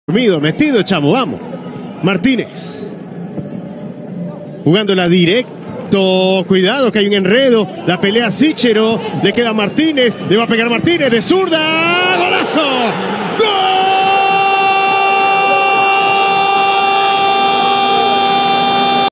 Metido, chamo, vamos. Martínez. Jugándola directo. Cuidado que hay un enredo. La pelea Sichero. Le queda Martínez. Le va a pegar Martínez de zurda. ¡Golazo! ¡Gol!